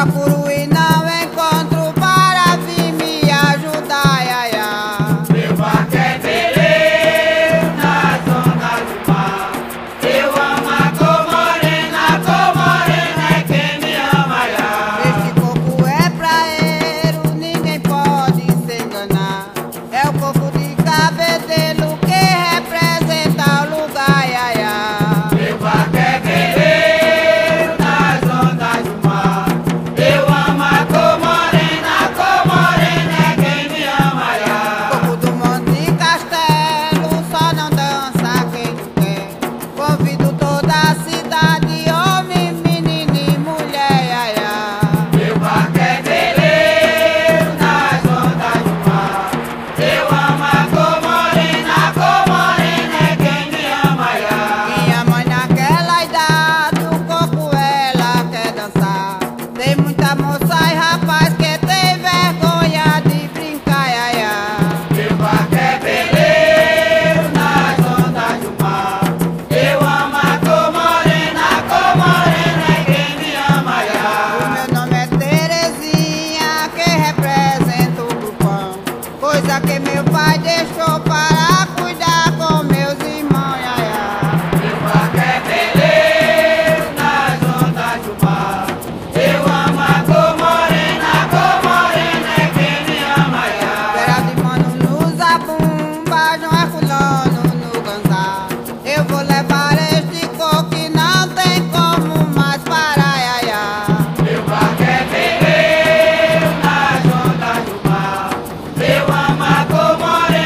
procuro e não encontro para vir me ajudar, ai, ai. Meu barco é veleiro nas ondas do mar. Eu amo a cor morena é quem me ama, ai, ai. Este coco é praeiro, ninguém pode se enganar. É o coco de Cabedelo que representa o lugar, ai, ai. Meu barco é veleiro nas ondas do mar. Eu amo a cor morena é quem me ama, ai, ai. Coco do Monte Castelo, só não dança quem não quer. Convido toda a cidade, homem, menino e mulher, ai, ai. Meu barco é veleiro nas ondas do mar. Eu amo a cor morena é quem me ama, ai, ai. Minha mãe naquela idade, o coco ela quer dançar. Tem muita moça e rapaz que tem vergonha de brincar, ai, ai. Meu barco é veleiro nas ondas do mar. Eu amo a cor morena é quem me ama, ai, O ai. meu nome é Terezinha, que representa o grupão. Coisa que meu pai deixou para cuidar com meus irmãos, ai, ai. Meu barco é veleiro nas ondas do mar. Eu amo a cor morena é quem me ama, ai, ai. Geraldo e Mano no Zabumba, João Herculano no Ganzá. Eu vou levar este coco que não tem como mais parar, ai, ai. Meu barco é veleiro nas ondas do mar. Eu amo a cor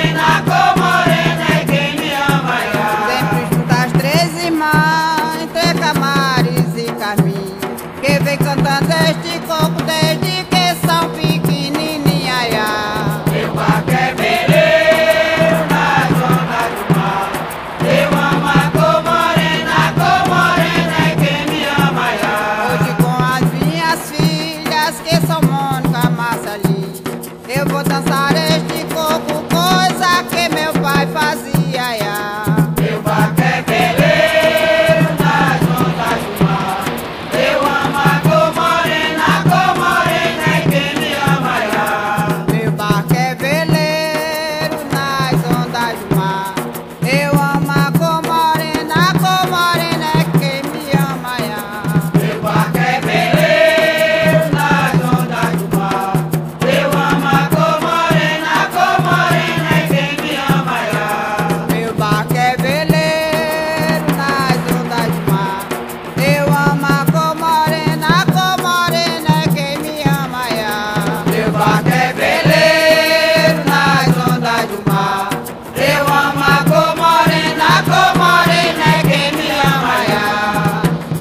morena é quem me ama, ai, ai. Sempre junto as três irmãs, entre Camares e Carminho, que vem cantando este coco desde que são pequenininhas, ai, ai. Meu barco é veleiro nas ondas do mar. Eu amo a cor morena é quem me ama, ai, ai. Hoje com as minhas filhas, que são Mônica, Marcelinha, eu vou dançar este coco, coisa que meu pai fazia, ai, ai. Meu barco é veleiro nas ondas do mar. Eu amo a cor morena é quem me ama, ai, ai. Meu barco é veleiro nas ondas do mar. Eu amo a cor morena é quem me ama, ai, ai. Meu barco é veleiro nas ondas do mar. Eu amo a cor morena é quem me ama, ai, ai. Meu barco é veleiro nas ondas do mar. Eu amo a cor morena é quem me ama, ai, ai. Meu barco é veleiro nas ondas do mar. Eu amo a cor morena é quem me ama, ai, ai.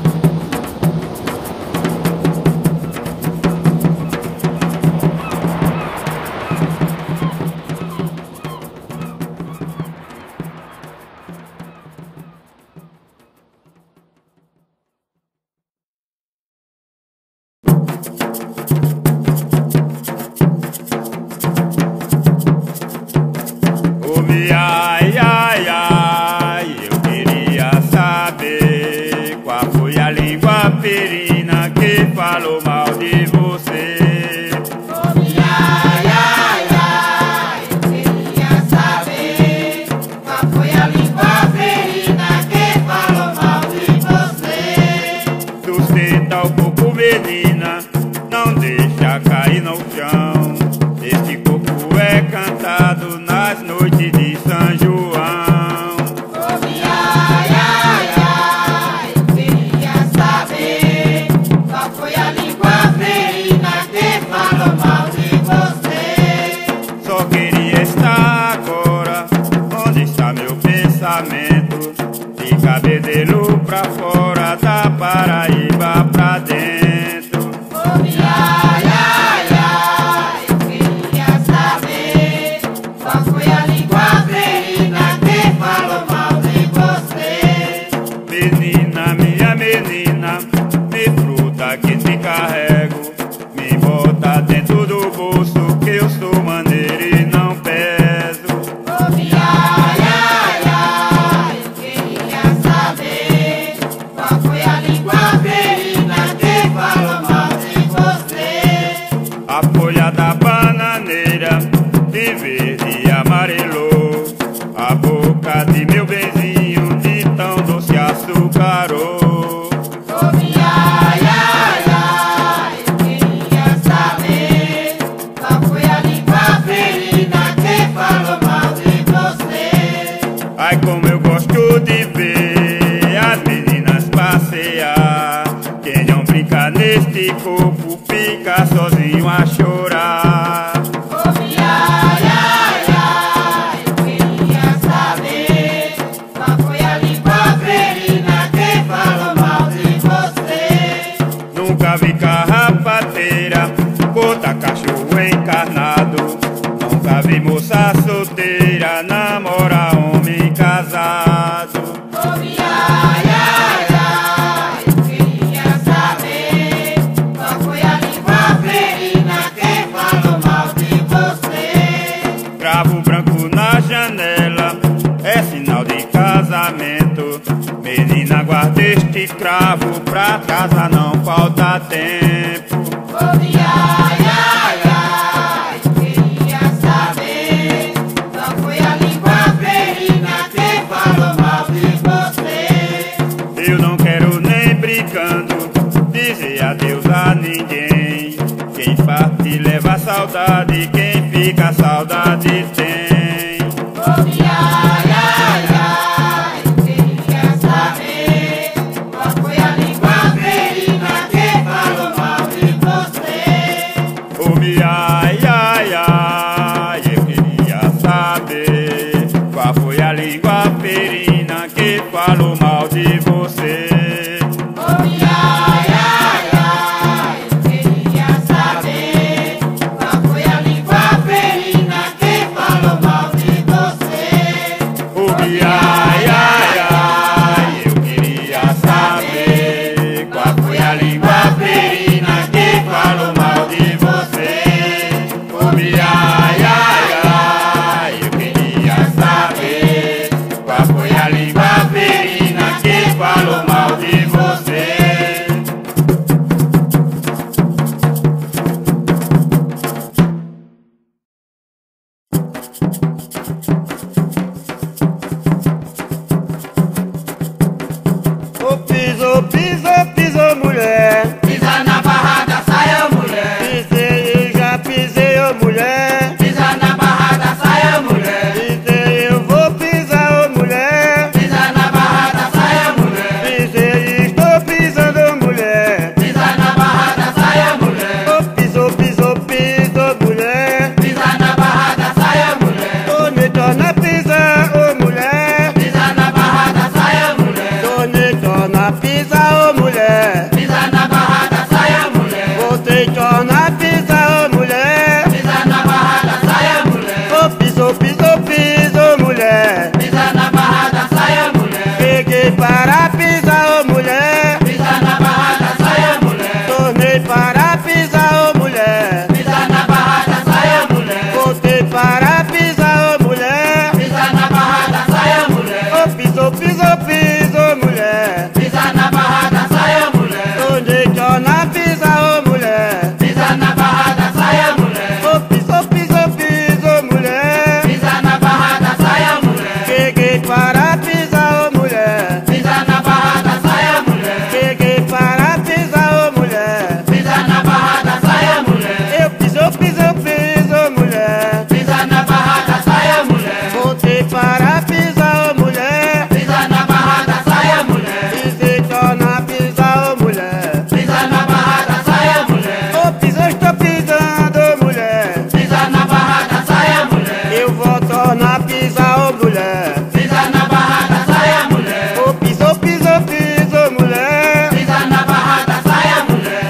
Ai, ai, ai, eu queria saber qual foi a língua ferina que falou mal de você. Ai, ai, ai, eu queria saber qual foi a língua ferina que falou mal de você. Sustenta o coco, menina, não deixa cair no chão. Este coco é cantado nas noites de São João. Ai, ai, ai, eu queria saber qual foi a língua ferina que falou mal de você. Só queria estar agora onde está meu pensamento. De Cabedelo pra fora, da Paraíba pra dentro. Ai, ai, ai, eu queria saber qual foi a língua ferina que falou mal de você. Menina, minha menina, me fruta que te carrego. Me bota dentro do bolso que eu sou maneiro e não peso. Ai, ai, ai, eu queria saber qual foi a língua ferina que povo fica sozinho a chorar. Ai, ai, ai, eu queria saber qual foi a língua ferina que falou mal de você. Nunca vi carrapateira botar cachorro encarnado. Nunca vi moça solteira namorar homem casado. Ai, ai, ai, eu queria saber qual foi a língua ferina que falou mal de você. Cravo branco na janela é sinal de casamento. Menina, guarda este cravo, pra casa não falta tempo. Ai, ai, ai, eu queria saber qual foi a língua ferina que falou mal de você. Eu não quero nem brincando dizer adeus a ninguém. Quem parte leva saudade, quem fica saudade tem. Ai, ai, ai, eu queria saber qual foi a língua ferina que falou mal de você. Ai, ai, ai, eu queria saber qual foi a língua ferina que falou mal de você. Ai, ai, ai, eu queria saber qual foi a língua ferina que falou mal de você. Ai, ai, ai, eu queria saber qual foi a língua ferina que falou mal de você. Ai, ai, ai, eu queria saber qual foi a língua ferina que falou mal de você. Ô piso, piso, piso, mulher. Pisa na barra da saia, mulher. Pisei, já pisei, ô mulher. Pisa na barra da saia, mulher. Pisei, eu vou pisar, ô mulher. Pisa na barra da saia, mulher. Pisei, estou pisando, ô mulher. Pisa na barra da saia, mulher. Ô piso, piso, piso, mulher. Pisa na barra da saia, mulher. Ô me torna pisar, ô mulher. Pisa na barra da saia, mulher. Ô me torna pisar, ô mulher. Pisa na barra da saia, mulher. Você torna pisar, ô mulher. Pisa na barra da saia, mulher. Ô piso, piso, piso, mulher. Pisa na barra da saia, mulher. Peguei para pisar, ô mulher. Pisa na barra da saia, mulher. Tornei para pisar, ô mulher. Pisa na barra da saia, mulher. Voltei para pisar, ô mulher. Pisa na barra da saia, mulher. Ô piso, piso, piso, mulher. Pisa na barra da saia, mulher. Tornei torna pisar, ô mulher. Pisa na barra da saia, mulher. Ô piso, piso, piso, mulher. Pisa na barra da saia, mulher. Peguei para pisar, ô mulher. Pisa na barra da saia, mulher. Peguei para pisar, ô mulher. Pisa na barra da saia, mulher. Eu piso, piso, piso, mulher. Pisa na barra da saia, mulher. Voltei para pisar, ô mulher. Pisa na barra da saia, mulher. Pisei, torna pisar, ô mulher. Pisa na barra da saia, mulher. Ô piso, estou pisando, ô mulher. Pisa na barra da saia, mulher. Eu vou tornar pisar, ô mulher. Pisa na barra da saia, mulher. Ô piso, piso, piso, mulher. Pisa na barra da saia, mulher.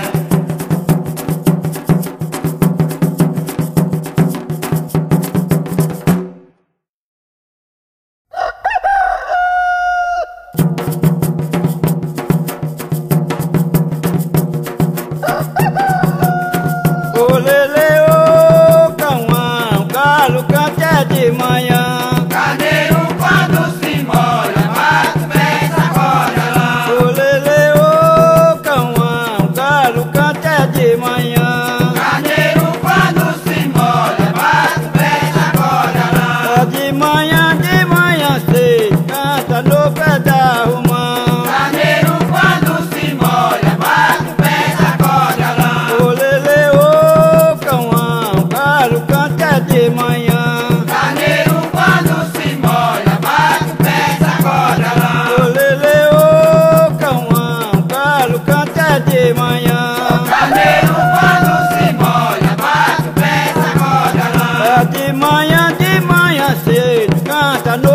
Ô lele, ô cauã, galo canta de manhã. Carneiro quando se molha, bate o pé, sacode a lã. Ô lele, ô cauã, galo canta de manhã. Carneiro quando se molha, bate o pé, sacode a lã. Ó de manhã cedo, canta no pé da romã. Carneiro quando se molha, bate o pé, sacode a lã. Ô lele, ô cauã, galo canta de manhã. Carneiro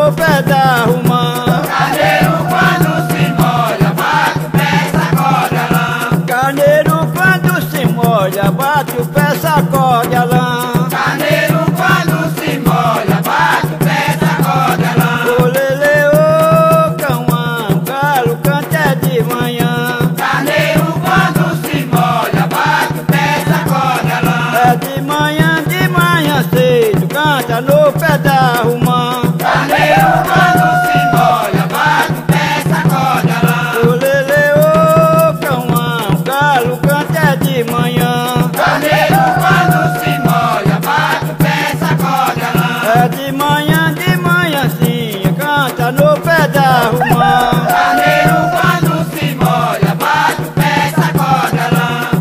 no pé da romã. Carneiro quando se molha, bate o pé, sacode a lã. Carneiro quando se molha, bate o pé, sacode a lã. Carneiro quando se molha, bate o pé, sacode a lã. Ô lele, ô cauã, galo canta é de manhã. Carneiro quando se molha, bate o pé, sacode a lã. É de manhã cedo, canta no pé da romã. Carneiro quando se molha, bate o pé, sacode a lã. Ô lele, ô cauã, galo canta é de manhã. Carneiro quando se molha, bate o pé, sacode a lã. É de manhãzinha, canta no pé da romã. Carneiro quando se molha, bate o pé, sacode a lã.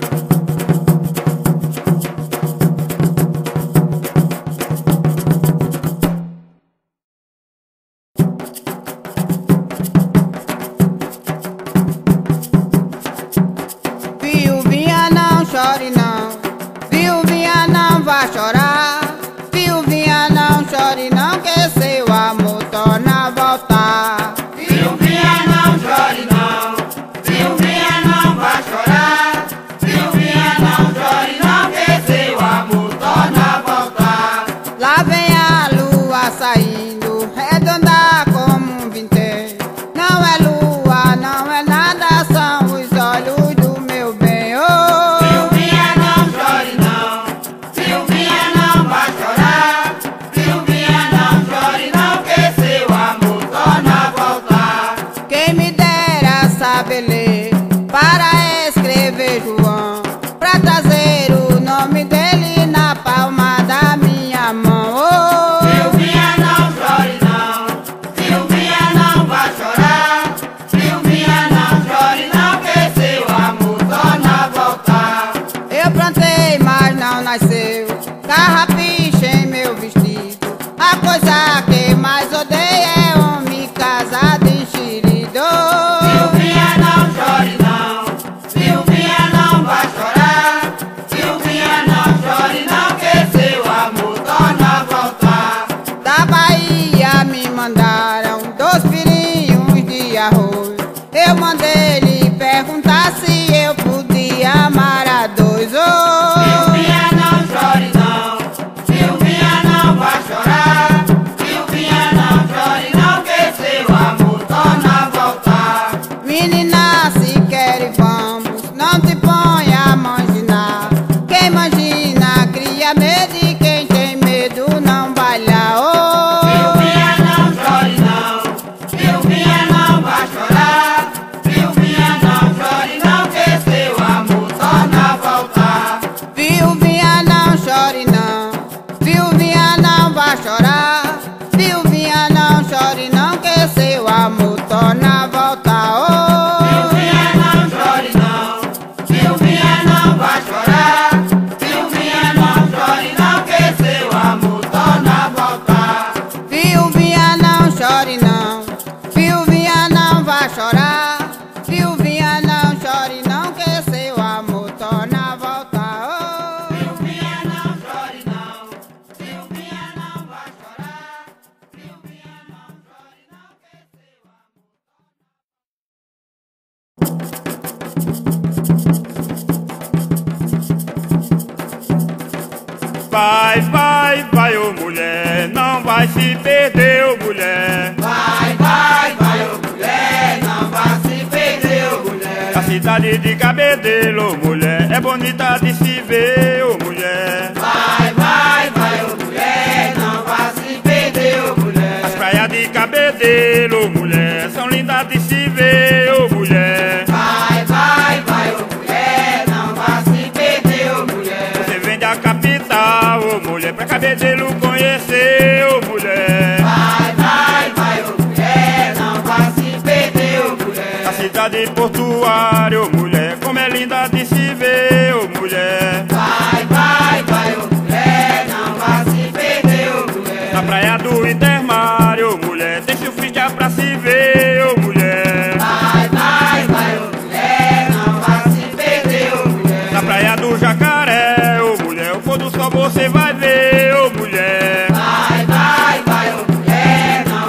Viuvinha não chore não, viuvinha não vai chorar. Viuvinha não chore não, que seu amor torna a voltar. Viuvinha não chore não, viuvinha não vai chorar. Viuvinha não chore não, que seu amor torna a voltar. Lá vem a lua saindo, redonda como um vintém. Não é lua, não é nada, são os olhos do meu bem. Oh, Viuvinha não chore não, viuvinha não vai chorar. Viuvinha não chore não, que seu amor torna a voltar. quem me dera saber ler para escrever João, pra trazer o nome dele na palma da minha mão. Oh, Viuvinha não chore não, viuvinha não vai chorar. Viuvinha não chore não, que seu amor torna a voltar. eu plantei, mas não nasceu carrapicho em meu vestido. A coisa que mais odeio é homem casado enxerido. Viuvinha não chore não, viuvinha não vai chorar. Viuvinha não chore não, que seu amor torna a voltar. Da Bahia me mandaram 2 filhinhos de arroz. Eu mandei lhe perguntar se eu podia amar a dois. Oh, Viuvinha não chore não, viuvinha não vai chorar. Viuvinha não chore não, que seu amor torna a voltar. menina, se quer vamos, não te ponha a manginar. Quem mangina cria medo e quem tem medo não baila. Oh, Viuvinha não chore não, viuvinha não vai chorar. Viuvinha não chore não, que seu amor torna a voltar. viuvinha não chore não, viuvinha não vai chorar. Viuvinha não chore não, que seu amor torna a voltar. Oh, Viuvinha não chore não, viuvinha não vai chorar. Viuvinha não chore não, que seu amor torna a voltar. viuvinha não chore não, viuvinha não vai chorar. Viuvinha não chore não, que seu amor torna a voltar. Oh, Viuvinha não chore não, viuvinha não vai chorar. Viuvinha não chore não, que seu amor. Vai, ô mulher, não vai se perder, ô mulher. Vai, ô mulher, não vai se perder, ô mulher. A cidade de Cabedelo, ô mulher, é bonita de se ver, ô mulher. Vai, ô mulher, não vai se perder, ô mulher. As praias de Cabedelo, ô mulher, são lindas de se ver, ô mulher. Vai, ô mulher, não vai se perder, ô mulher. Você vem da capital, ô mulher, pra Cabedelo conhecer, ô mulher. Vai, ô mulher, não vai se perder, ô mulher. A cidade portuária, ô mulher, como é linda de se ver, ô mulher. Vai, ô mulher, não vai se perder, ô mulher. Na praia do Intermário, ô mulher, tem surfista pra se ver, ô mulher. Vai, ô mulher, não vai se perder, ô mulher. Na praia do Jacaré, ô mulher, o pôr do sol você vai ver, ô mulher. Vai, ô mulher, não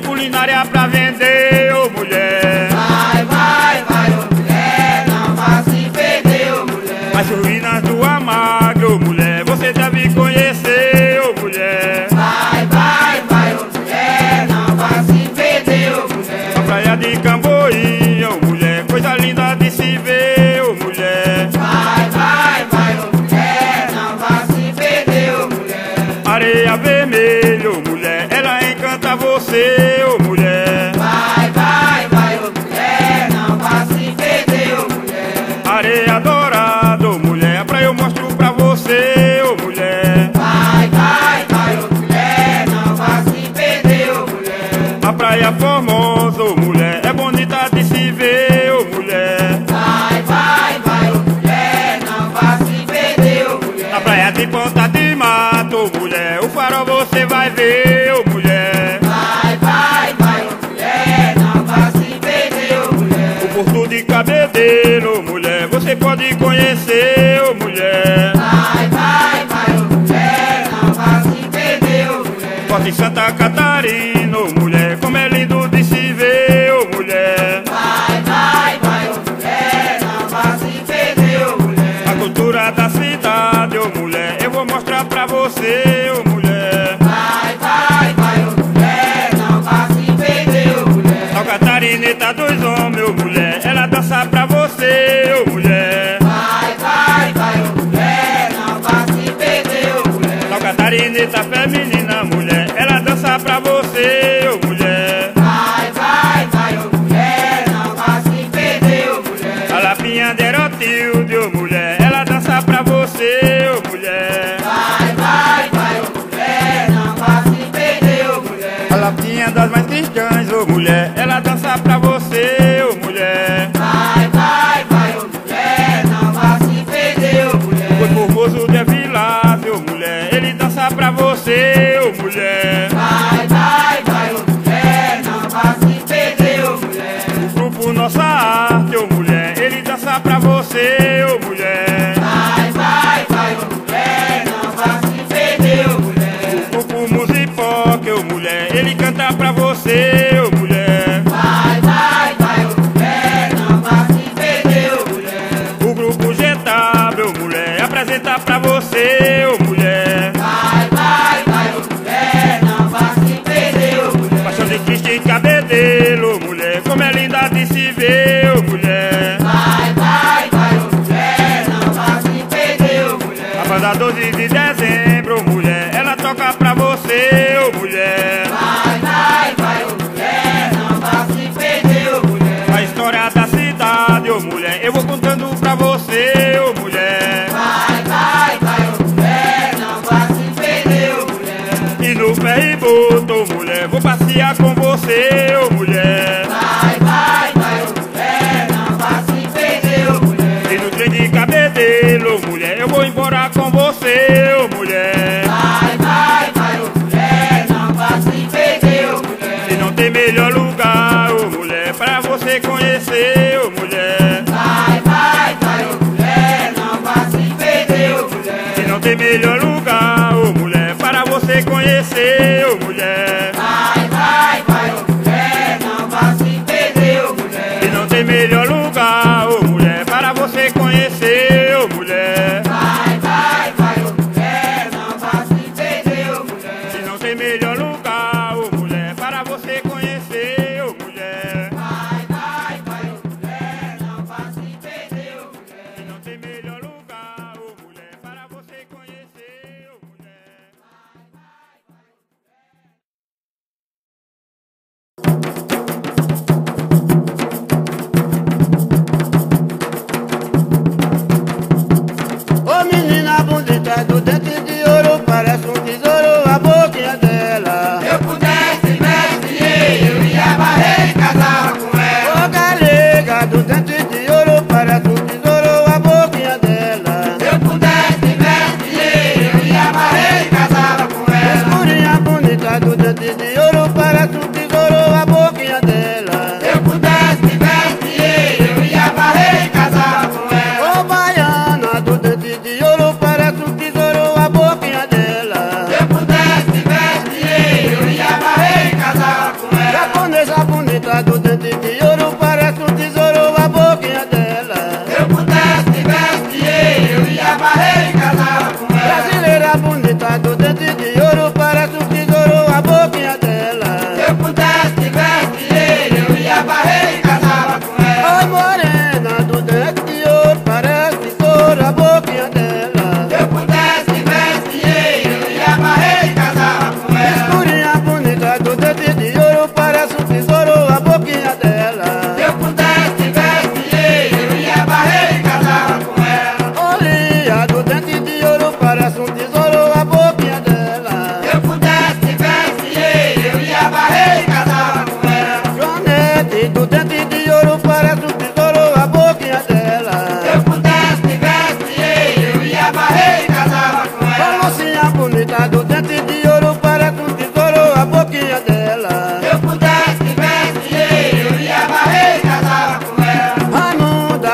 culinária pra vender, ô mulher. Vai, vai, vai, ô mulher, não vá se perder, ô mulher. As ruínas do Amagro, ô mulher, você deve conhecer, ô mulher. Vai, vai, vai, ô mulher, não vá se perder, ô mulher. A praia de Camboí, ô mulher, coisa linda de se ver, ô mulher. Vai, vai, vai, ô mulher, não vá se perder, ô mulher. Areia vermelha, ô mulher, ela encanta você, ô mulher. Vai, vai, vai, ô mulher, não vá se perder, ô mulher. Areia dourada, ô mulher, a praia eu mostro pra você, ô mulher. Vai, vai, vai, ô mulher, não vá se perder, ô mulher. A praia formosa, ô mulher, é bonita de se ver, ô mulher. Vai, vai, vai, ô mulher, não vá se perder, ô mulher. Na praia de Ponta de Mato, ô mulher, o farol você vai ver, ô mulher. Vai, vai, vai, ô mulher, não vá se perder, ô mulher. O Porto de Cabedelo, ô mulher, você pode conhecer, ô mulher. Vai, vai, vai, ô mulher, não vá se perder, ô mulher. Forte Santa Catarina, ô mulher, como é lindo de se ver, ô mulher. Vai, vai, vai, ô mulher, não vá se perder, ô mulher. A cultura da cidade, ô mulher, eu vou mostrar pra você, ô mulher. Vai, vai, vai, ô mulher, não vá se perder, ô mulher. A Catarineta dos homens, ô mulher, ela dança pra você, ô mulher. Vai, vai, vai, ô mulher, não vá se perder, ô mulher. A Catarineta feminina, mulher, ela dança pra você, ô mulher. Vai, vai, vai, ô mulher, não vá se perder, ô mulher. A Lapinha de Erotilde, ô mulher, ela dança pra você, ô mulher. Vai, vai, vai, ô mulher, não vá se perder, ô mulher. A Lapinha das mais cristãs, ô mulher, ela dança pra você, ô mulher. Vai, vai, vai, ô mulher, não vá se perder, ô mulher. O formoso de Vilásio, ô mulher, ele dança pra você, ô mulher. Vai, vai, vai, ô mulher, não vá se perder, ô mulher. O grupo Nossa Arte, ô mulher, ele dança pra você, ô mulher. Vai, vai, vai, ô mulher, não vá se perder, ô mulher. O grupo Musipoque, ô mulher, ele canta pra você, ô mulher. Vai, vai, vai, ô mulher, não vá se perder, ô mulher. O grupo GW, ô mulher, apresenta pra você, ô mulher. Vai, vai, vai, ô mulher, não vá se perder, ô mulher. Paixão de Cristo e Cabedelo, ô mulher, como é linda de se ver, ô mulher. Vai, vai, vai, ô mulher, não vá se perder, ô mulher. A banda 12 de dezembro, ô mulher, ela toca pra você, ô mulher. Vai, vai, vai, ô mulher, não vá se perder, ô mulher. A história da cidade, ô mulher, eu vou contando pra você, ô mulher. Vai, vai, vai, ô mulher, não vá se perder, ô mulher. E no ferryboat, ô mulher, vou passear com você, ô mulher. Vai, vai, vai, ô mulher, não vá se perder, ô mulher. E no trem de Cabedelo, ô mulher, eu vou embora com você, ô mulher. Vai, vai, vai, ô mulher,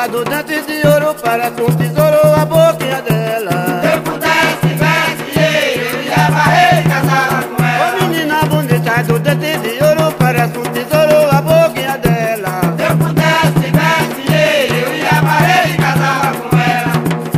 do dente de ouro, parece um tesouro a boquinha dela. Se eu pudesse, tivesse dinheiro, eu ia varrer e casava com ela. Ô menina bonita do dente de ouro, parece um tesouro a boquinha dela. Se eu pudesse, tivesse dinheiro, eu ia varrer e casava com ela.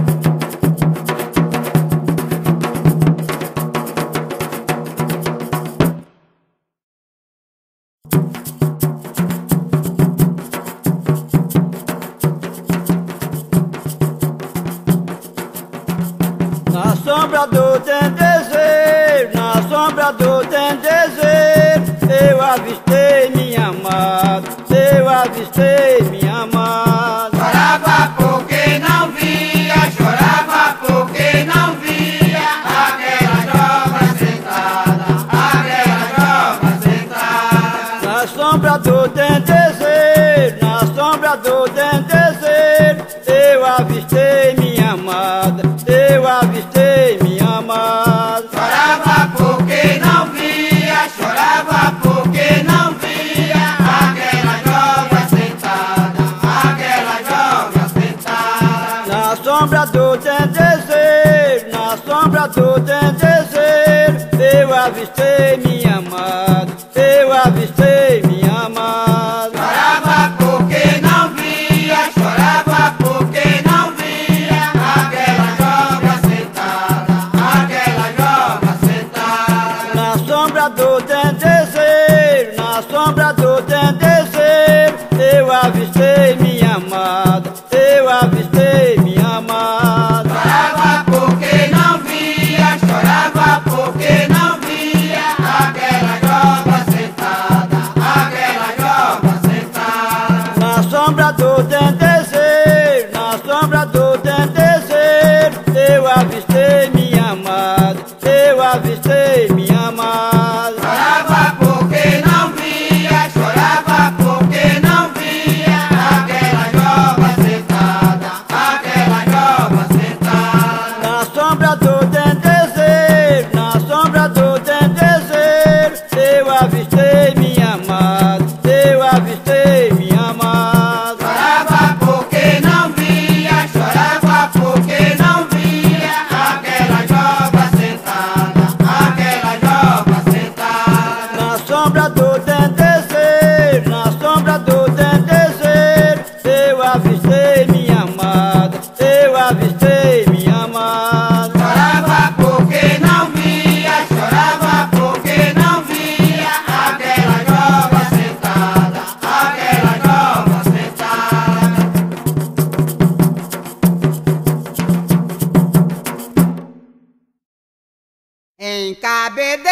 Na sombra do dendezeiro, na sombra do dendezeiro, eu avistei minha amada, eu avistei minha amada. Chorava porque não via, chorava porque não via aquela jovem sentada, aquela jovem sentada. Na sombra do dendezeiro, na sombra do dendezeiro, eu avistei minha amada, eu avistei minha amada. Chorava porque não via, chorava porque não via aquela jovem sentada, aquela jovem sentada. Na sombra do dendezeiro, na sombra do dendezeiro, eu avistei minha amada, eu avistei minha amada. Chorava porque não via, chorava porque não via aquela jovem sentada, aquela jovem sentada. Na sombra do dendezeiro, na sombra do dendezeiro, eu avistei minha amada, eu avistei minha amada. Chorava porque não via, chorava porque não via aquela jovem sentada, aquela jovem sentada. Na sombra do dendezeiro, na sombra do dendezeiro, eu avistei minha amada, eu avistei minha amada. Chorava porque não via, chorava porque não via aquela jovem sentada, aquela jovem sentada. Na sombra do dendezeiro, na sombra do dendezeiro, eu avistei minha amada, eu avistei minha amada. Chorava porque não via, chorava porque não via aquela jovem sentada, aquela jovem sentada. Na sombra do dendezeiro, na sombra do dendezeiro, eu avistei minha amada, eu avistei minha amada. Chorava porque não via, chorava porque não via aquela jovem sentada, aquela jovem sentada. Em Cabedelo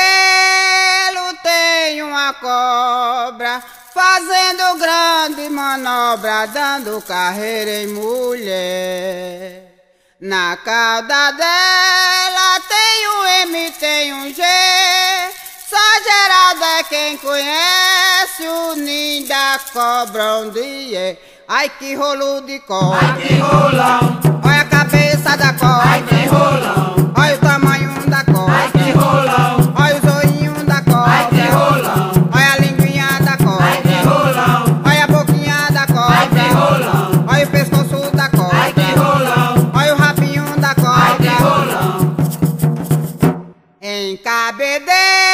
tem uma cobra fazendo grande manobra, dando carreira em mulher. Na cauda dela tem um M, tem um G, só Geraldo é quem conhece o ninho da cobra onde é. Ai que rolo de cobra, Ai que rolão, olha a cabeça da ai cobra, que rolão, olha o tamanho da ai cobra, que rolão, olha o zoinho da ai que cobra, rolão, olha a linguinha da ai que cobra, rolão, olha a boquinha da ai que cobra, rolão, olha o pescoço da ai que cobra, rolão, olha o rabinho da ai que cobra. rolão. Em Cabedelo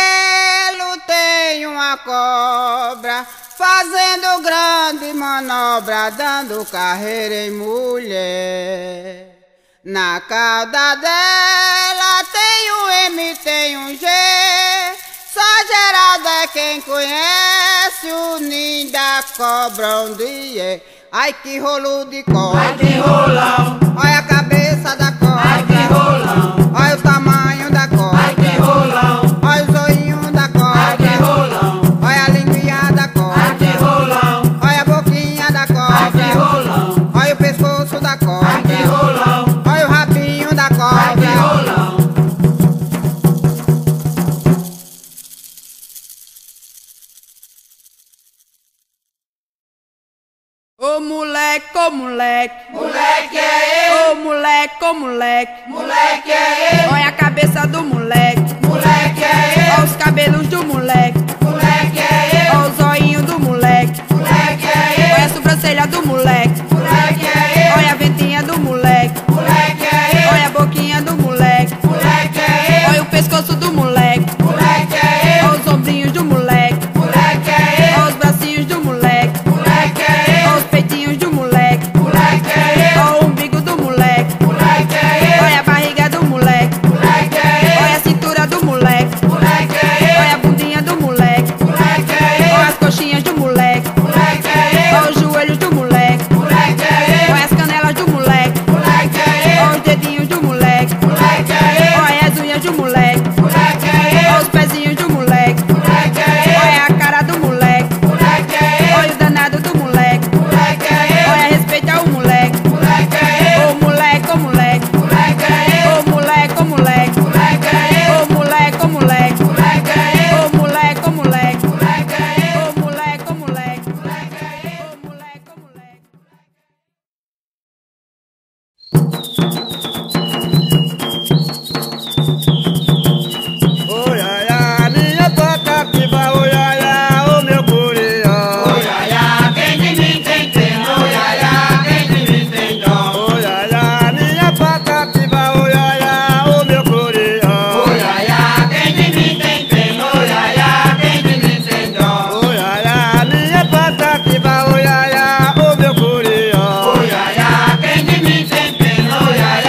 tem uma cobra fazendo grande manobra, dando carreira em mulher. Na cauda dela tem um M, tem um G, só Geraldo é quem conhece o ninho da cobra onde é. Ai que rolo de Ai cobra, que rolão, olha a cabeça da ai que cobra, rolão, olha o tamanho da ai cobra, que rolão, olha o zoinho da ai que cobra, rolão, olha a linguinha da ai cobra, que rolão, olha a boquinha da ai que cobra, rolão, olha o pescoço da ai que cobra, rolão, olha o rabinho da ai que cobra. rolão. Ô moleque, ô moleque, Moleque é ele, ô moleque, ô moleque, moleque é ele, olha a cabeça do moleque, moleque é ele, olha os cabelos do moleque, moleque é ele, olha o zoinho do moleque, moleque é olha ele, a sobrancelha do moleque, moleque é ele. Oh, yeah, yeah,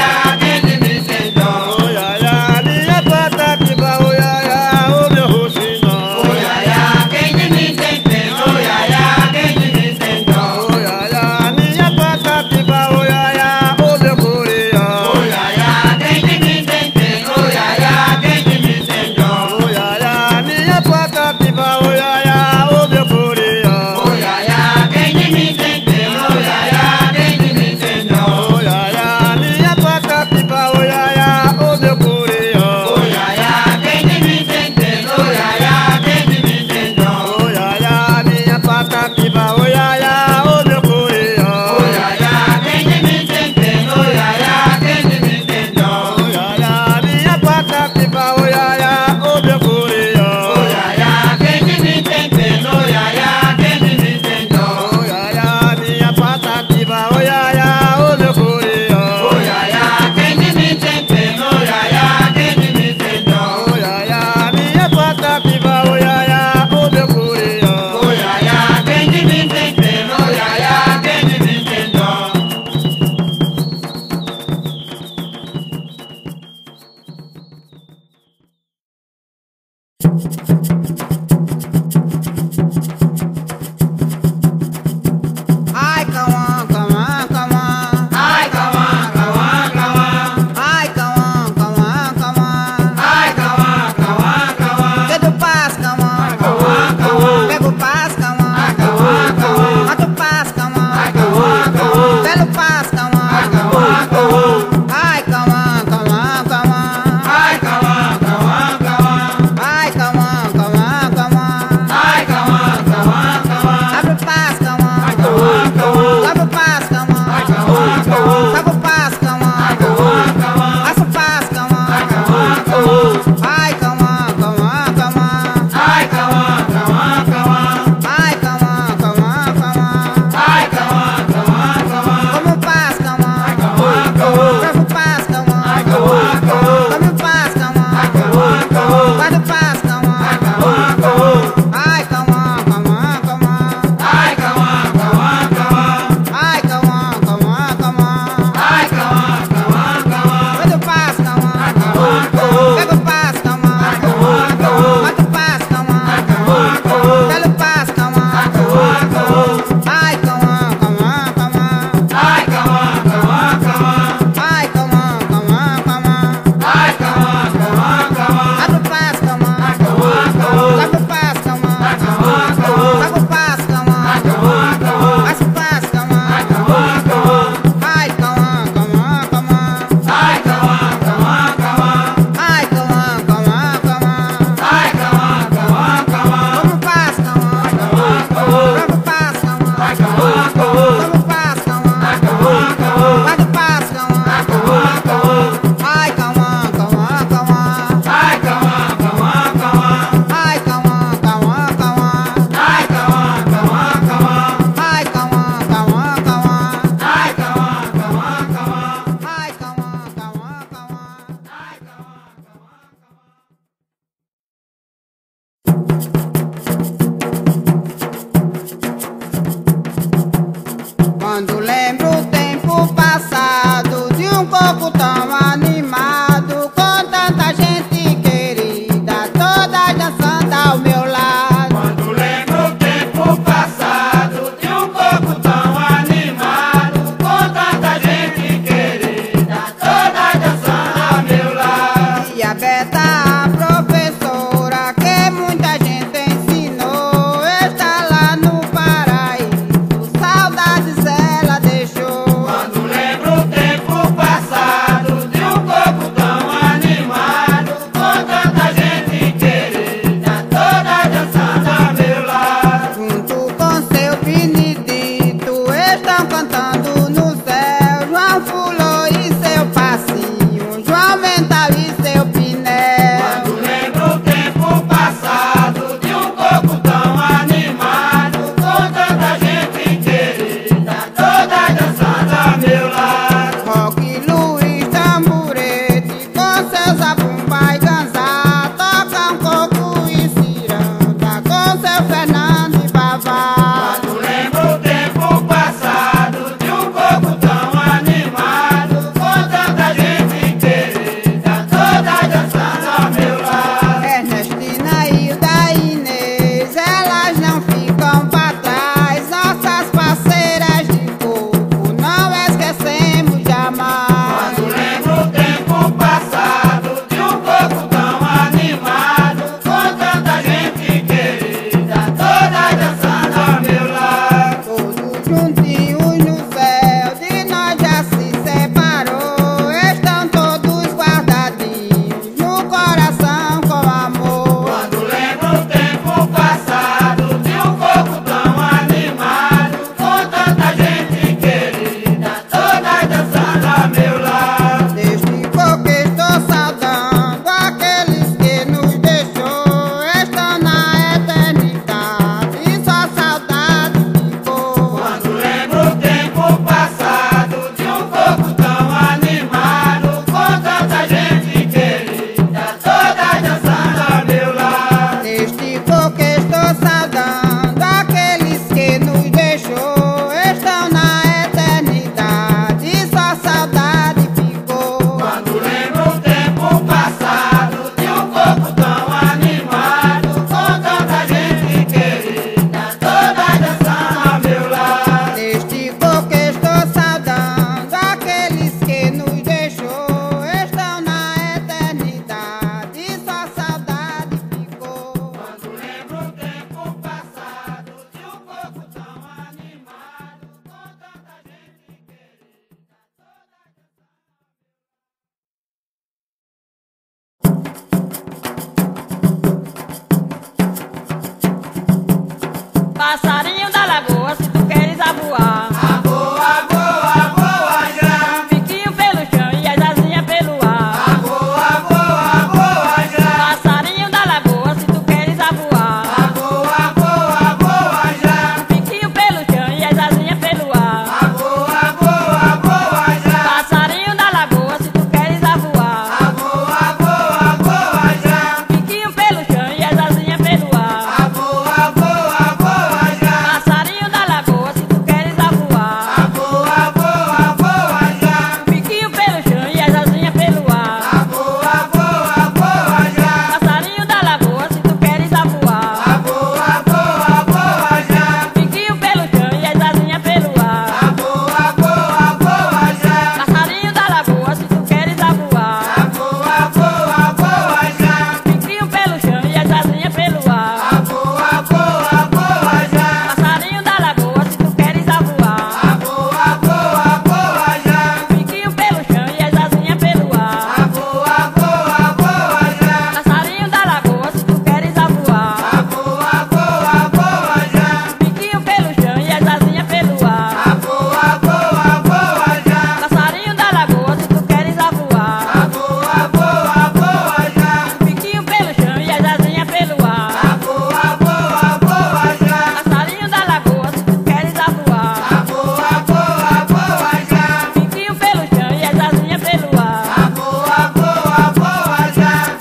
Passarinho da lagoa, se tu queres a voar. A voa, voa, voa já. Biquinho pelo chão e as asinhas pelo ar. A voa, voa, voa já. Passarinho da lagoa, se tu queres a voar. A voa, voa, voa já. Biquinho pelo chão e as asinhas pelo ar. A voa, voa, voa já. Passarinho da lagoa, se tu queres a voar. A voa, voa, voa já. Biquinho pelo chão e as asinhas pelo ar. A voa, voa, voa já. Passarinho da lagoa, se tu queres a voar. A voa, voa, voa já. Biquinho pelo chão e as asinhas pelo ar. A voa, voa, voa já. Passarinho da lagoa, se tu queres a voar. A voa, voa, voa já. Biquinho pelo chão e as asinhas pelo ar. A voa, voa, voa já. Passarinho da lagoa, se tu queres a voar. A voa, voa, voa já. Biquinho pelo chão e as asinhas pelo ar. A voa, voa, voa já. Passarinho da lagoa, se tu queres a voar. A voa, voa, voa já. Biquinho pelo chão e as asinhas pelo ar. A voa, voa, voa já. Passarinho da lagoa, se tu queres a voar. A voa, voa, voa já. Biquinho pelo chão e as asinhas pelo ar. A voa, voa, voa já. Passarinho da lagoa, se tu queres a voar. A voa, voa, voa já. Biquinho pelo chão e as asinhas pelo ar. A voa, voa, voa já. Passarinho da lagoa, se tu queres a voar. A voa, voa, voa já. Biquinho pelo chão e as asinhas pelo ar. A voa, voa, voa já.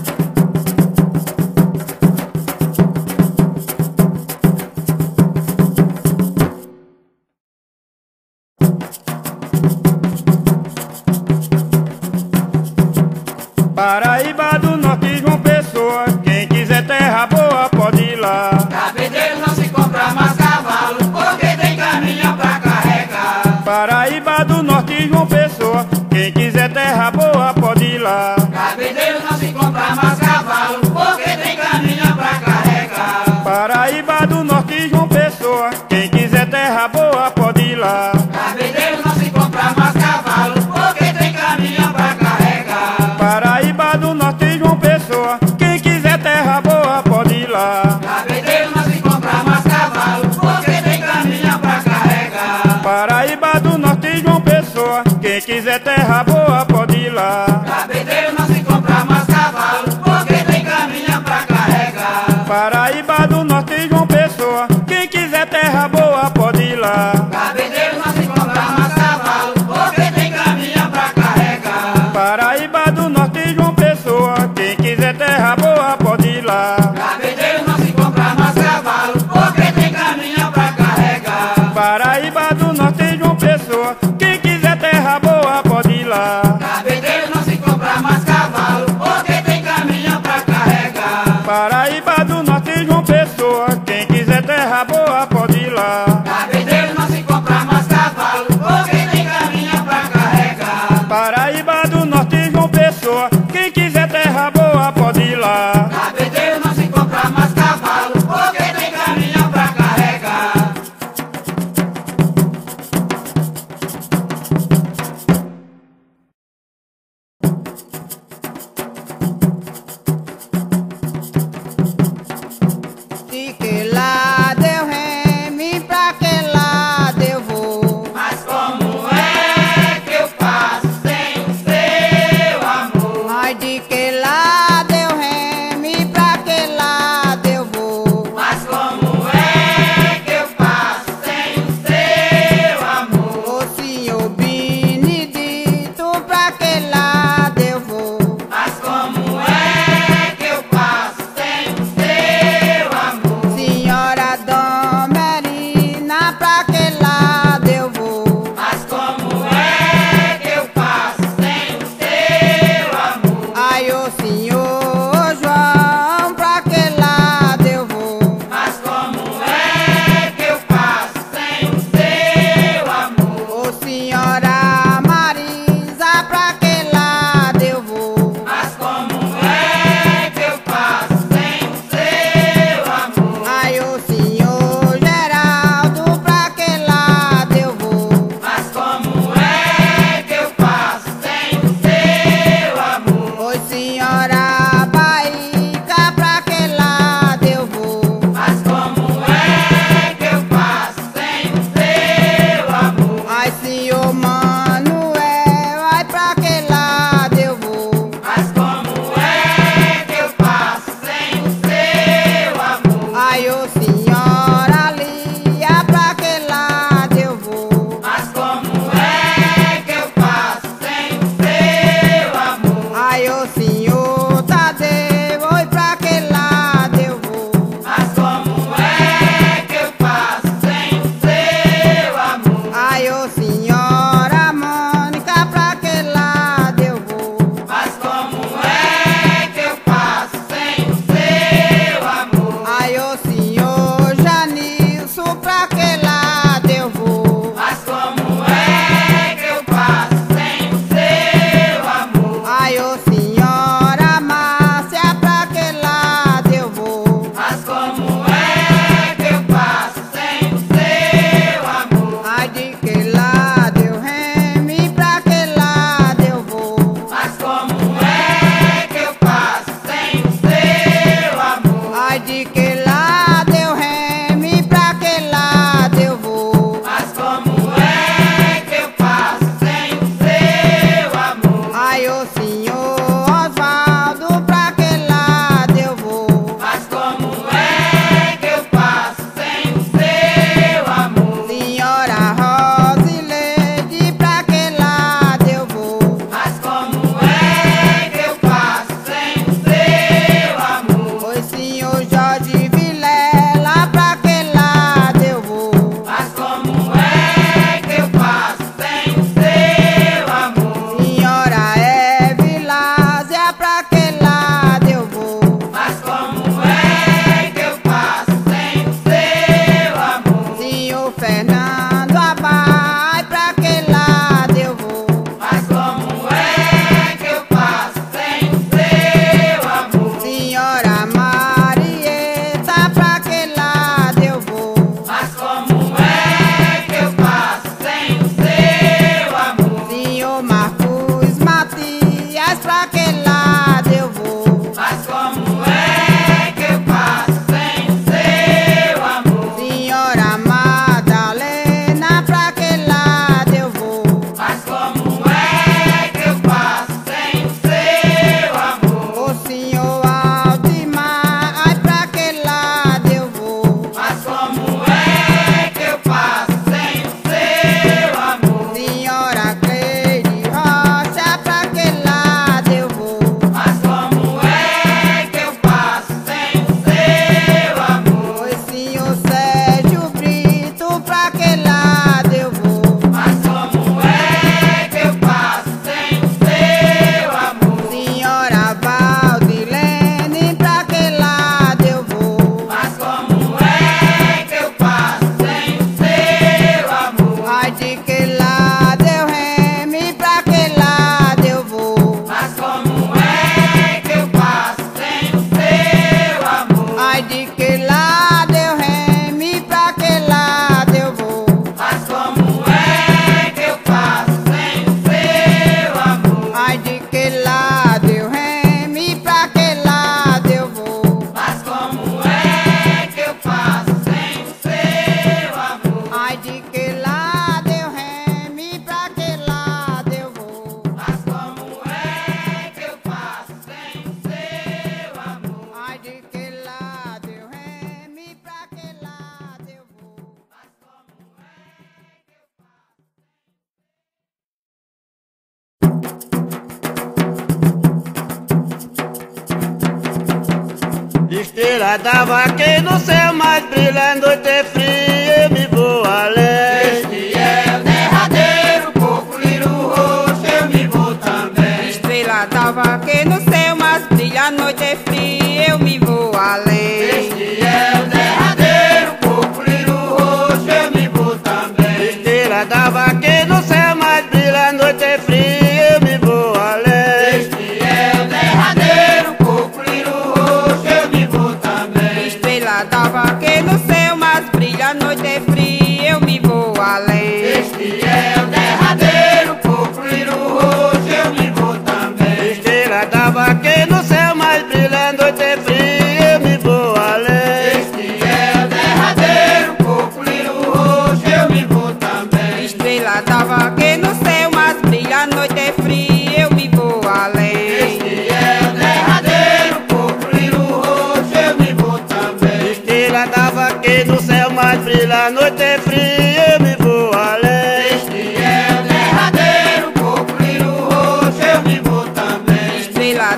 Paraíba do Norte, João Pessoa, quem quiser terra boa pode ir lá. Cabedelo não se compra mais cavalo, porque tem caminhão pra carregar. Paraíba do Norte, João Pessoa, quem quiser terra boa pode ir lá. Cabedelo não se compra mais cavalo, porque tem caminhão pra carregar. Paraíba do Norte, João Pessoa, quem quiser terra boa pode ir lá. Cabedelo não se compra mais cavalo, porque tem caminhão pra carregar. Paraíba do Norte, João Pessoa, quem quiser terra boa pode ir lá. Cabedelo não se compra mais cavalo, porque tem caminhão pra carregar. Paraíba do Norte, João Pessoa, quem quiser terra boa pode ir lá. Cabedelo não se compra mais cavalo, porque tem caminhão pra carregar. Paraíba do Norte, João Pessoa, quem quiser terra boa pode ir lá. Cabedelo não se compra mais cavalo, porque tem caminhão pra carregar. Paraíba do Norte, João Pessoa, quem quiser terra boa pode ir lá. Cabedelo não se compra mais cavalo, porque tem caminhão pra carregar. Paraíba do Norte, João Pessoa, quem quiser terra boa pode ir lá. Cabedelo não se compra mais cavalo, porque tem caminhão pra carregar. Paraíba do Norte, João Pessoa, quem quiser terra boa pode ir lá. Cabedelo não se compra mais cavalo, porque tem caminhão pra carregar. Paraíba do Norte, João Pessoa, quem quiser terra boa pode ir lá. Cabedelo não se compra mais cavalo, porque tem caminhão pra carregar. Ô Manuel, ai pra que lado eu vou? Mas como é que eu passo sem o seu amor? Ai, ô senhora Lia, pra que lado eu vou? Mas como é que eu passo sem o seu amor? Ai, ô senhor Tadeu, oi, pra que lado eu vou? Mas como é que eu passo sem o seu amor? Ai, ô senhora Mônica, pra que lado eu vou? Mas como é que eu passo sem o seu amor? Ai, ô senhor Janilson, pra que lado eu vou? Mas como é que eu passo sem o seu amor? Ai, ô senhora Márcia, pra que lado eu vou? Mas como é que eu passo sem o seu amor? Ai, de que lado eu reme, pra que lado eu vou? Mas como é que eu passo sem o seu amor? Ai, de que lado eu reme, pra que lado eu vou? Mas como é que eu passo sem o seu amor? Ai, ô senhor Osvaldo, pra que lado eu vou? Mas como é que eu passo sem o seu amor? Senhora Rosileide, pra que lado eu vou? Mas como é que eu passo sem o seu amor? Oi, senhor Jorge Vilela, pra que lado eu vou? Mas como é que eu passo sem o seu amor? Senhora Evilásia, pra que lado eu vou? Mas como é que eu passo sem o seu amor? Senhor Fernando Abad, pra que lado eu vou? Mas como é que eu passo sem o seu amor? Senhora Marieta, pra que lado eu vou? Mas como é que eu passo sem o seu amor? Senhor Marcos Matias, pra que lado eu vou? Mas como é que eu passo sem o seu amor? Senhora Madalena, pra que lado eu vou? Mas como é que eu passo sem o seu amor? Ô senhor Aldimar, ai pra que lado eu vou? Mas como é que eu passo sem o seu amor? Senhora Cleide Rocha, pra que lado eu vou? Mas como é que eu passo sem o seu amor? Oi senhor Sérgio Brito, pra que lado eu vou? Mas como é que eu passo sem o seu amor? Senhora Valdilene, pra que lado eu vou? Mas como é que eu passo sem o seu amor? Ai, de que lado eu reme, pra que lado eu vou? Mas como é que eu passo sem o seu amor? Ai, de que lado eu reme, pra que lado eu vou? Mas como é que eu passo sem o seu amor? Ai, de que lado eu reme, pra que lado eu vou? Mas como é que eu passo sem o seu amor? Ai, de que lado eu reme, pra que lado eu vou? Mas como é que eu passo sem o seu amor? Ai, de que lado eu reme, pra que lado eu vou? Mas como é que eu Estrela d'alva que no céu mais brilha, a noite é fria, eu me vou além. Este é o derradeiro, pouco lindo roxo, eu me vou também. Estrela d'alva que no céu mais brilha, a noite é fria, eu me vou além. Este é o derradeiro, pouco lindo roxo, eu me vou também. Estrela d'alva que no céu mais brilha, a noite é fria, eu me vou além. Este é o derradeiro, pouco lindo roxo, eu me vou também. Estrela d'alva que no céu mais brilha, a noite é fria, eu me vou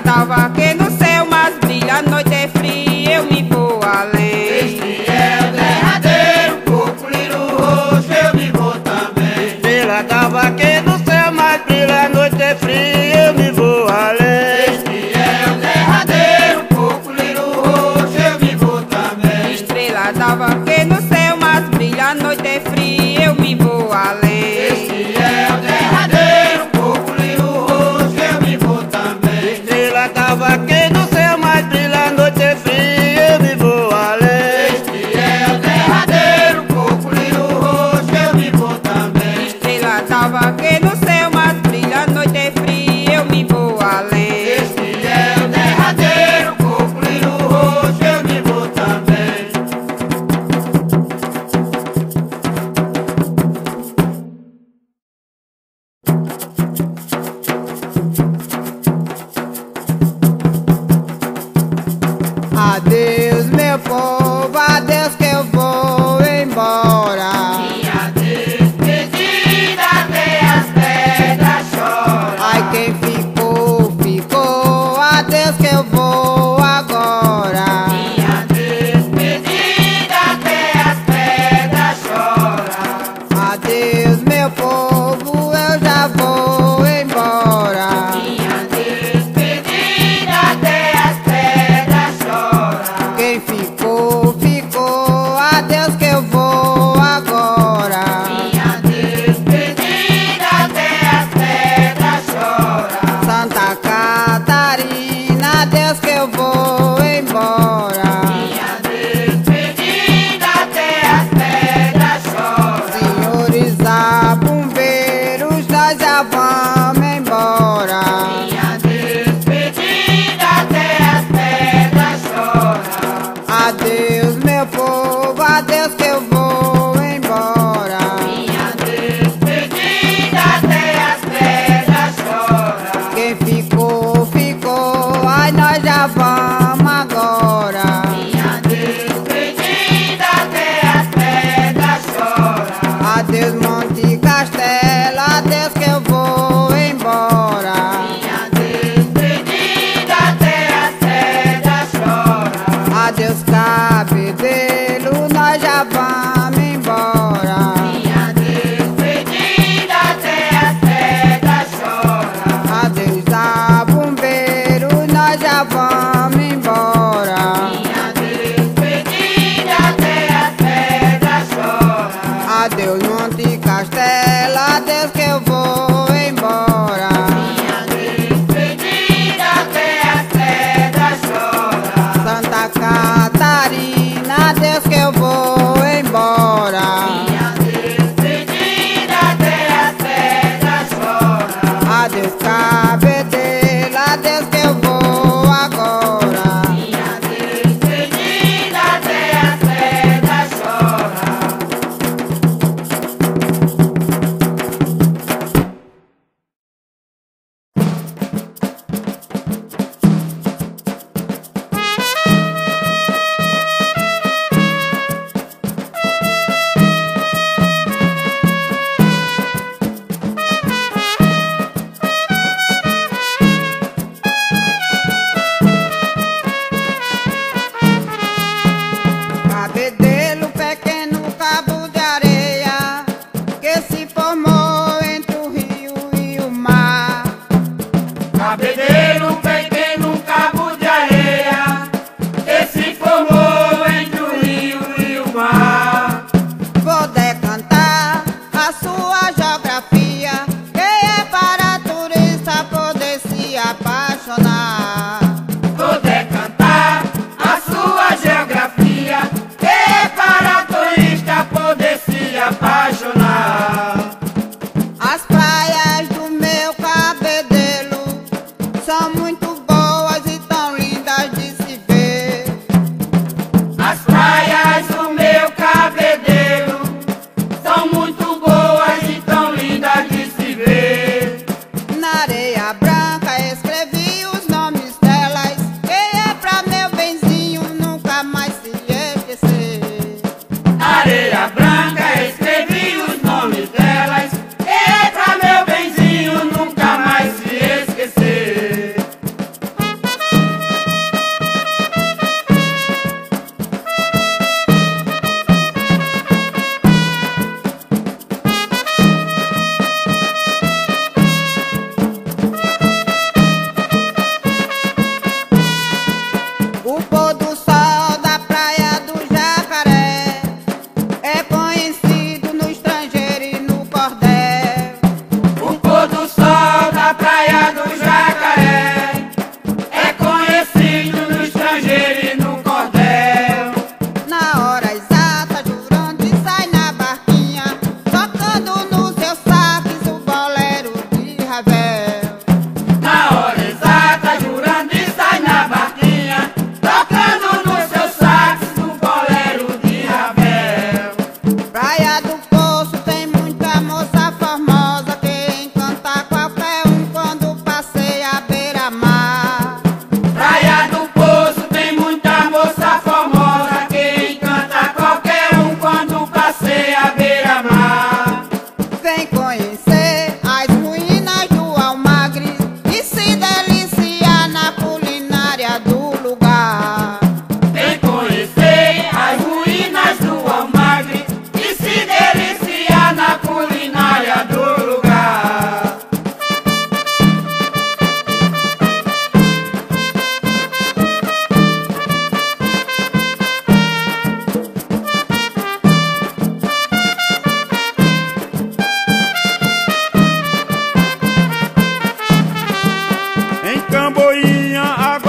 d'alva que no céu mais brilha, a noite é fria, eu me vou além. Este é o derradeiro, coculeiro roxo, eu me vou também. Estrela d'alva que no céu mais brilha, a noite é fria, eu me vou além. Este é o derradeiro, coculeiro roxo, eu me vou também. Estrela d'alva que no céu mais brilha, a noite é fria, eu me vou além. Este é o derradeiro, coculeiro roxo, eu me vou também. Estrela d'alva que no céu mais brilha, a noite é fria, eu me vou além. Este é o derradeiro, coculeiro roxo, eu me vou também. Estrela d'alva que no céu mais brilha, a noite é fria, eu me vou além. Este é o derradeiro, coculeiro roxo, eu me vou também. Adeus, meu povo, adeus que eu vou embora. Minha despedida, até as pedras choram. Ai, quem ficou, ficou, adeus que eu vou agora. Minha despedida, até as pedras choram. Adeus, meu povo, eu já vou embora. Minha despedida, até as pedras choram. Quem ficou, ficou, adeus que eu vou agora. Minha despedida, até as pedras choram. Santa Catarina, adeus que eu vou embora. Minha despedida, até as pedras choram. Senhores bombeiros, nós já vamos embora. Minha despedida, até as pedras choram. Adeus, meu povo, adeus que eu vou embora. Minha despedida, até as pedras choram. Quem ficou, ficou, ai nós já vamos agora. Minha despedida, até as pedras choram. Adeus, Monte Castelo, adeus que eu vou embora. Minha despedida, até as pedras choram. Adeus, Cabedelo, nós já vamos embora. Minha despedida, até as pedras choram. Adeus, bombeiro, nós já vamos embora. Minha despedida, até as pedras choram. Adeus, Monte Castelo, adeus que eu vou embora. Minha despedida, até as pedras choram. Santa Catarina, adeus que eu vou embora. Minha despedida, até as pedras choram. Adeus, Cabedelo, adeus que eu vou agora. Minha despedida, até as pedras choram. Cabedelo, pequeno cabo de areia que se formou entre o rio e o mar. Cabedelo, pequeno cabo de areia que se formou entre o rio e o mar. Vou decantar a sua geografia, que é para turista poder se apaixonar. Vou decantar a sua geografia, que é para turista poder se apaixonar. As praias do meu Cabedelo são muito boas e tão lindas de se ver. As praias do meu Cabedelo são muito boas e tão lindas de se ver. Na areia branca escrevi os nomes delas, que é pra meu benzinho nunca mais se esquecer. Areia branca, escrevi os nomes delas, que é pra meu benzinho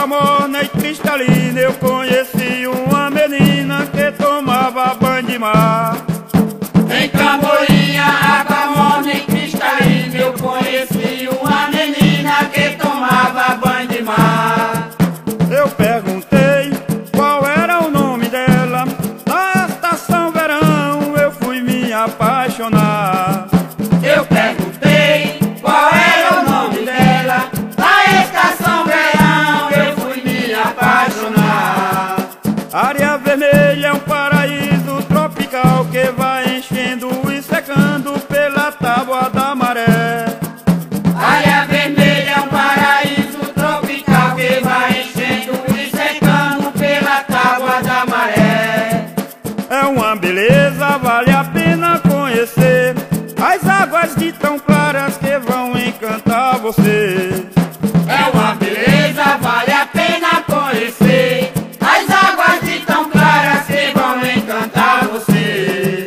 morna e cristalina eu conheci uma menina que tomava banho de mar. Em Camboinha, água morna e cristalina, eu conheci uma menina que tomava banho de mar. Eu perguntei qual era o nome dela, na estação verão eu fui me apaixonar. Eu perguntei qual era o nome dela, na estação verão eu fui me apaixonar. Área Vermelha é um paraíso tropical que vai enchendo e secando pela tábua da maré. Área Vermelha é um paraíso tropical que vai enchendo e secando pela tábua da maré. É uma beleza, vale a pena conhecer, as águas de tão claras que vão encantar você. É uma beleza, vale a pena conhecer, as águas de tão claras que vão encantar você.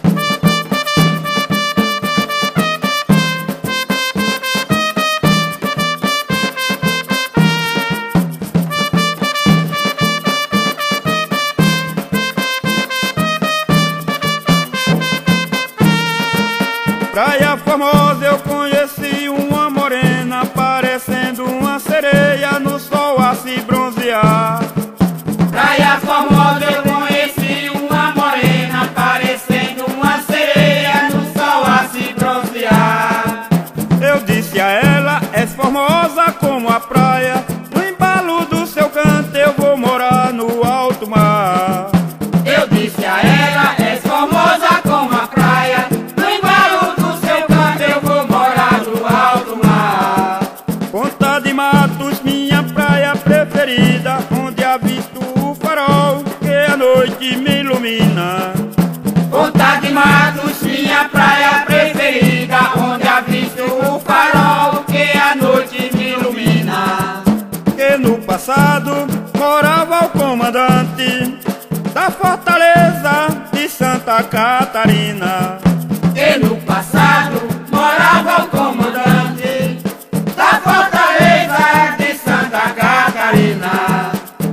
Praia Formosa eu conheci uma morena, parecendo uma sereia no sol a se bronzear. Praia Formosa eu conheci uma morena, parecendo uma sereia no sol a se bronzear. Eu disse a ela, és formosa como a praia, no embalo do seu canto eu vou morar no alto mar. Eu disse a ela, és formosa como a praia, no embalo do seu canto eu vou morar no alto mar. Ponta de Matos, minha praia preferida, onde avisto o farol que a noite me ilumina. Ponta de Matos, minha praia preferida, onde avisto o farol que a noite me ilumina. Que no passado morava o comandante da fortaleza de Santa Catarina. E no passado morava o comandante da fortaleza de Santa Catarina.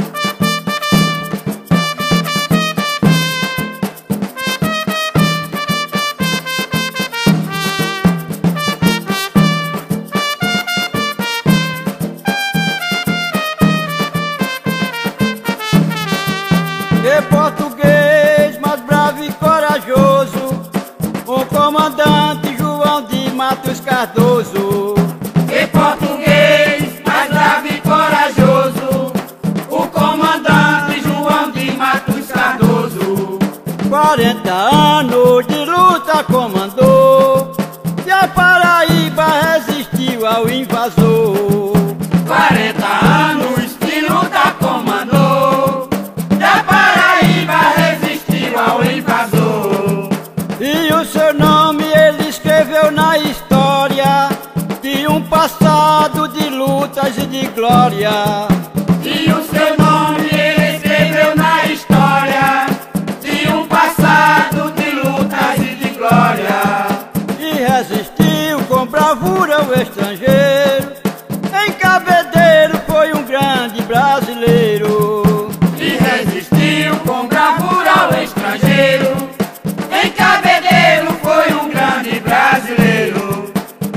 E português mais bravo e corajoso, o comandante João de Matos Cardoso. E português mais bravo e corajoso, o comandante João de Matos Cardoso. 40 anos de luta comandou, e a Paraíba resistiu ao invasor. 40 anos de luta comandou, e a Paraíba resistiu ao invasor. E o seu nome ele escreveu na história de um passado de lutas e de glória. E o seu nome ele escreveu na história de um passado de lutas e de glória. E resistiu com bravura ao estrangeiro, em Cabedelo foi um grande brasileiro. E resistiu com bravura ao estrangeiro, em Cabedelo foi um grande brasileiro.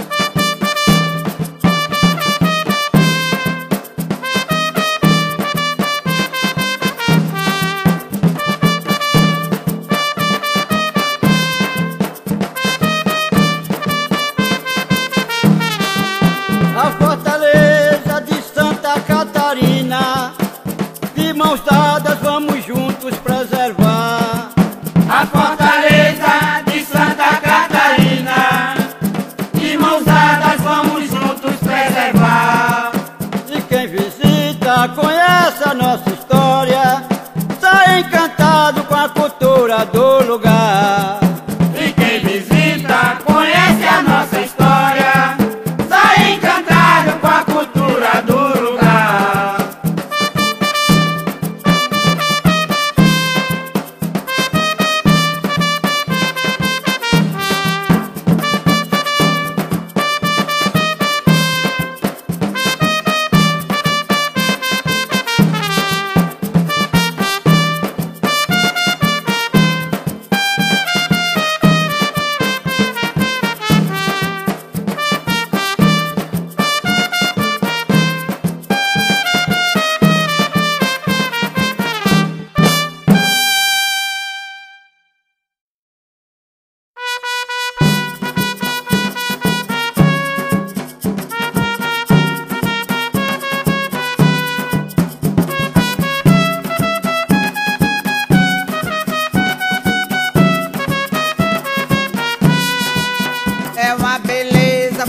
A fortaleza de Santa Catarina, de mãos dadas vamos juntos preservar. A fortaleza de Santa Catarina, de mãos dadas vamos juntos preservar. E quem visita conhece a nossa história, sai encantado com a cultura do lugar. E quem visita conhece a nossa história, sai encantado com a cultura do lugar.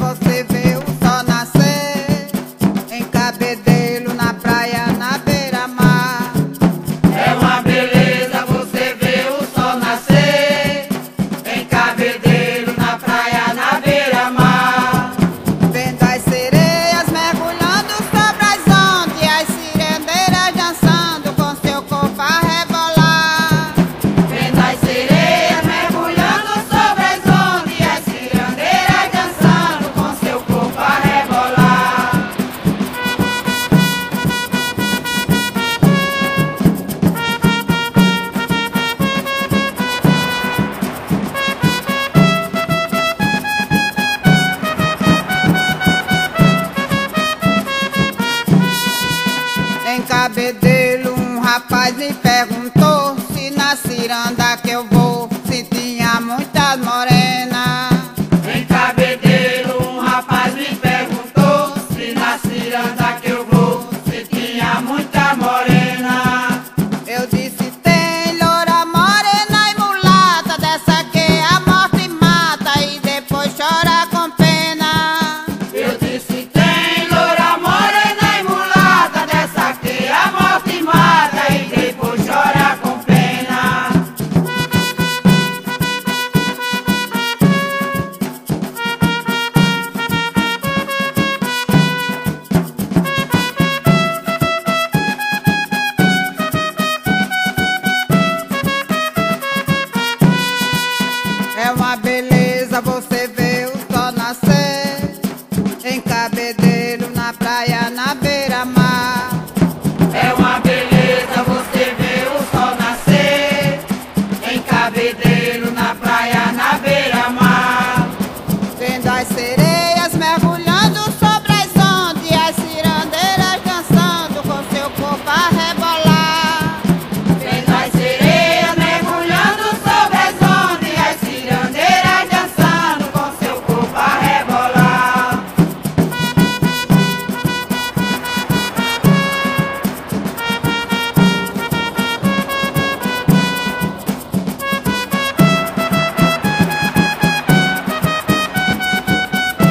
você vê o sol nascer em Cabedelo, na praia, na beira-mar. É uma beleza você ver o sol nascer em Cabedelo, na praia, na beira-mar. Vendo as sereias mergulhando sobre as ondas e as cirandeiras dançando com seu corpo a rebolar. Vendo as sereias mergulhando sobre as ondas e as cirandeiras dançando com seu corpo a rebolar. Em Cabedelo, um rapaz me perguntou se na ciranda que eu vou se tinha muitas morenas. Em Cabedelo, um rapaz me perguntou se na ciranda que eu vou se tinha muita morena. Eu disse: tem loura, morena e mulata, dessa que a morte mata e depois chora com pena. Eu disse: tem loura, morena e mulata, dessa que a morte mata e depois chora com pena. É uma beleza você ver o sol nascer em Cabedelo, na praia, na beira-mar. É uma beleza você ver o sol nascer em Cabedelo, na praia, na beira-mar. Vendo as sereias mergulhando sobre as ondas e as cirandeiras dançando com seu corpo a rebolar. Vendo as sereias mergulhando sobre as ondas e as cirandeiras dançando com seu corpo a rebolar.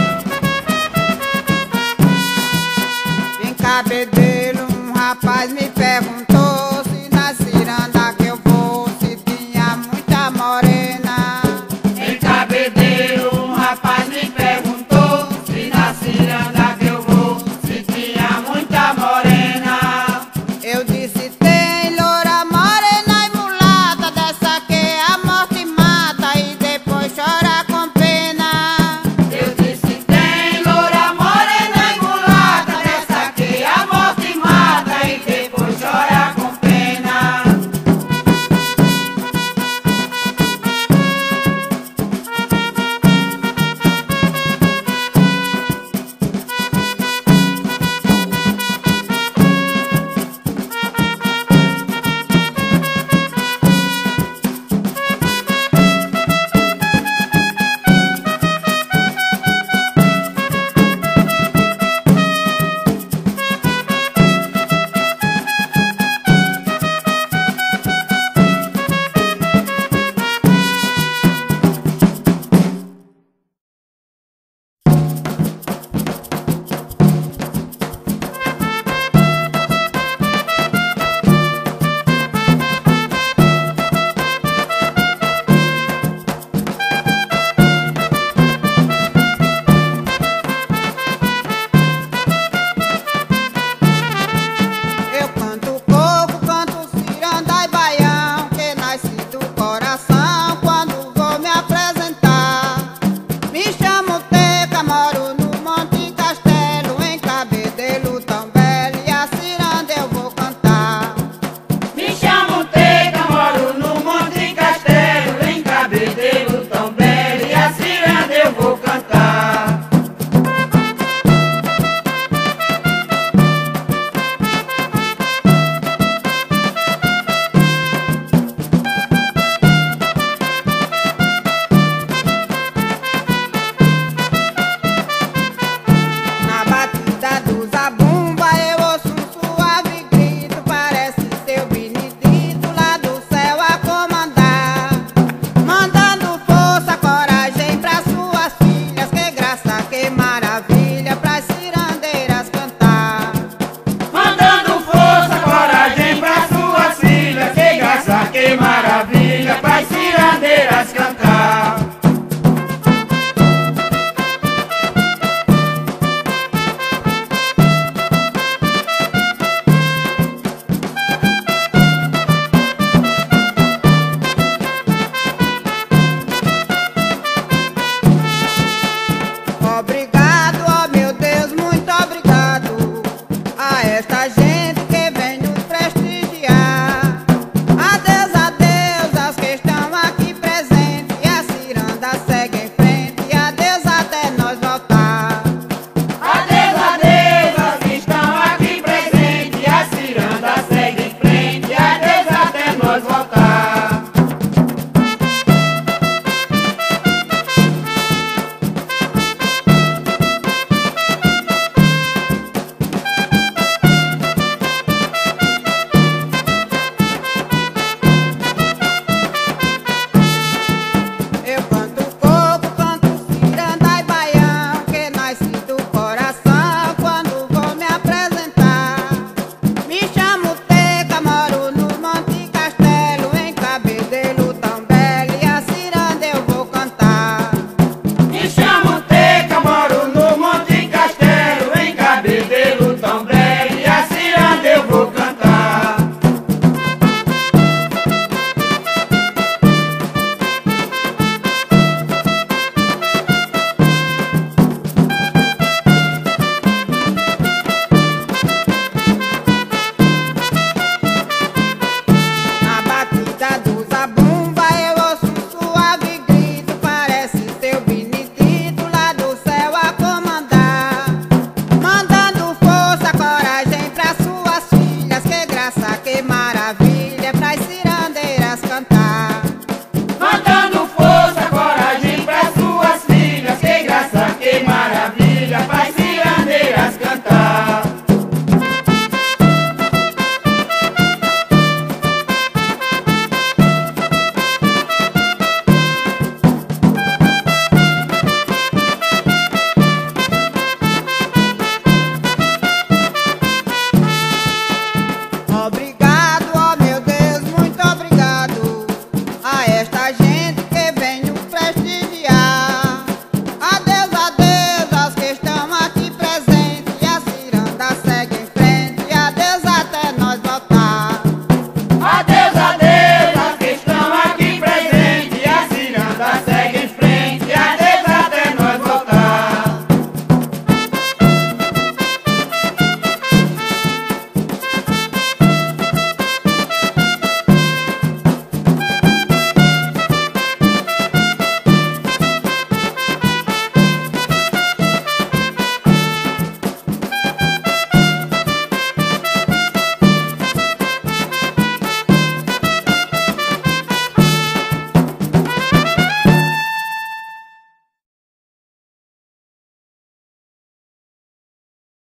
Em Cabedelo, um rapaz me